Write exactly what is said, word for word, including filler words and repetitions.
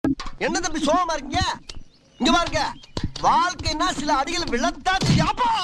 என்ன தம்பி சோகமா இருக்கீங்க? இங்க பாருங்க, வாழ்க்கைன்னா சில அடிகள் விழத்தான். அப்பா